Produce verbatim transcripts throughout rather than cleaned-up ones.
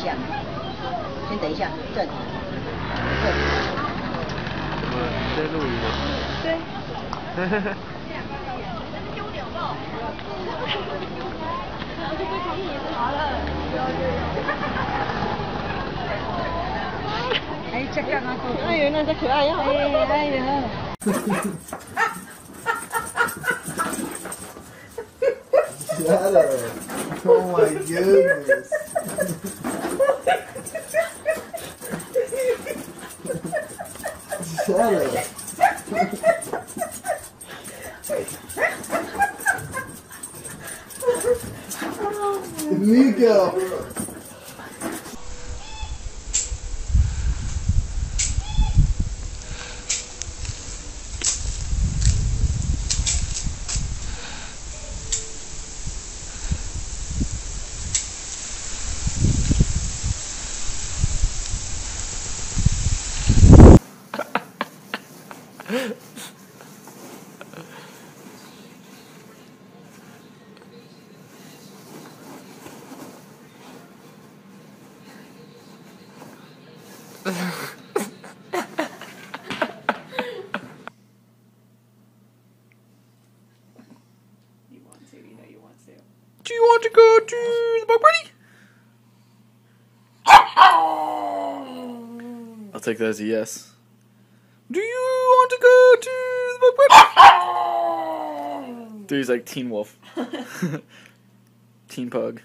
下，先等一下，正，正。 我先录一个。 对。 呵呵呵。 哎，这干嘛？哎呦，那这可爱呀！哎哎呀！ Shut up! Oh my goodness! Shut up! Nico! You want to, you know you want to. Do you want to go to the bug party? I'll take that as a yes. Do you want to go to the bug party? Dude, he's like Teen Wolf. Teen Pug.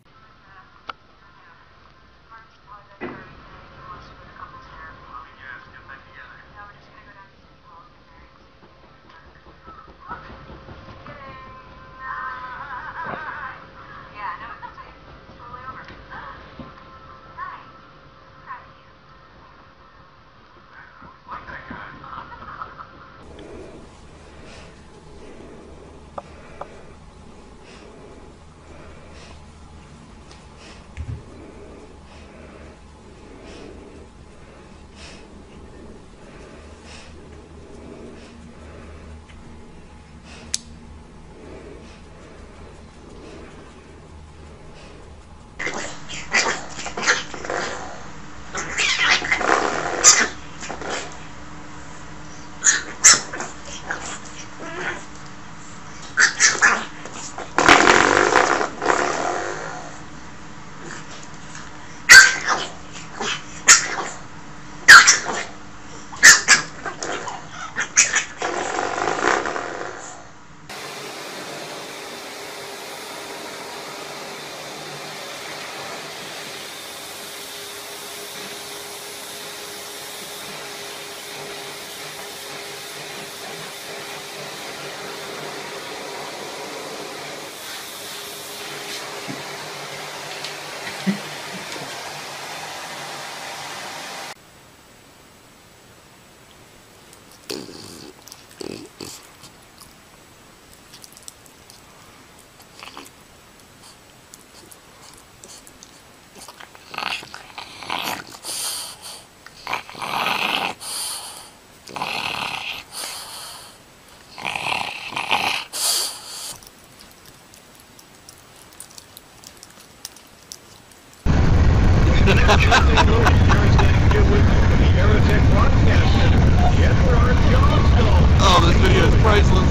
Oh, this video is priceless.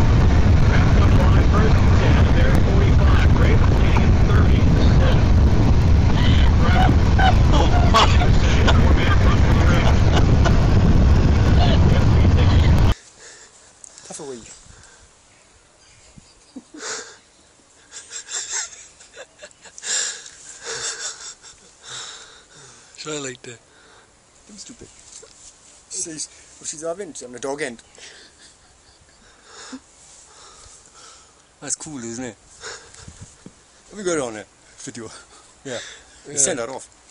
Favorit. Try like that. I'm stupid. She's, well, she's our vintage. I'm a dog end. That's cool, isn't it? Have we got it on it? Video. Yeah. We send that off.